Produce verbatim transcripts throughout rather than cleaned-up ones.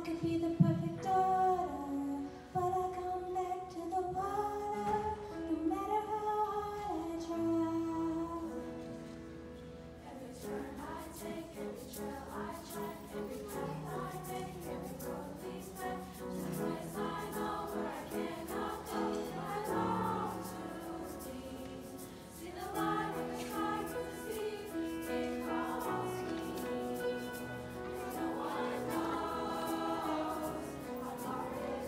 could be the perfect daughter, but I come back to the water, no matter how hard I try. Every turn I take, every trail I track, every path I make, every road leads back to the place I know where I cannot go, where I long to be. See the light in the sky from the sea, it calls me. No one knows how far it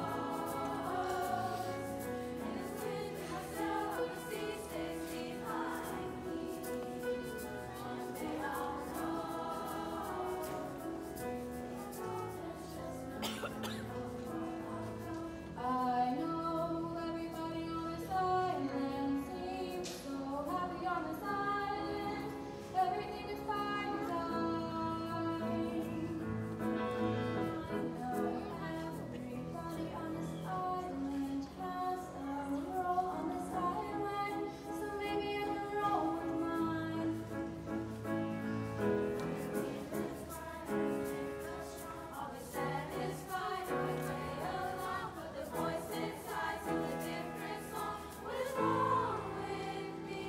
goes. And this wind in my sail of the sea stays behind me. One day I'll know. I know everybody on this island seems so happy on this island. Everything is by design. I know everybody on this island has a role on this island, so maybe I can roll with mine. Always satisfied if I play along, but the voice inside sings a different song. What is wrong with me?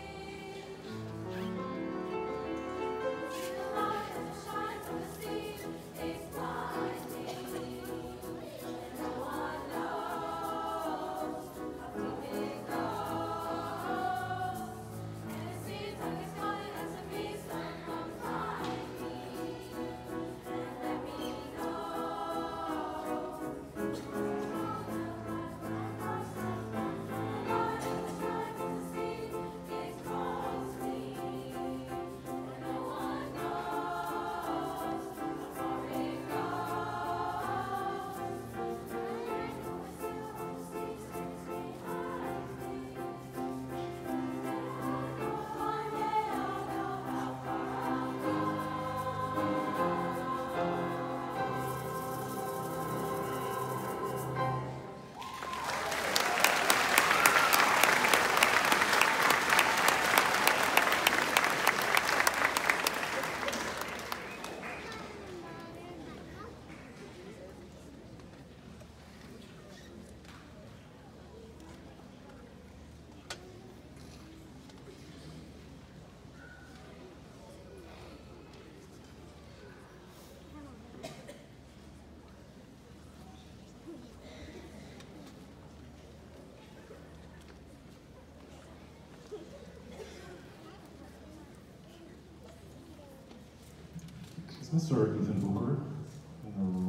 See the light that shines from the sea is blinding, and no one knows how deep it goes. And it seems like it's calling out to me, so come find me and let me know. The light in the sky from the sea, it calls me, and no one knows how far it goes. And the rain from the sail on the sea stays behind me. One day I'll know how far I'll go. Is Mister Ethan Booker in the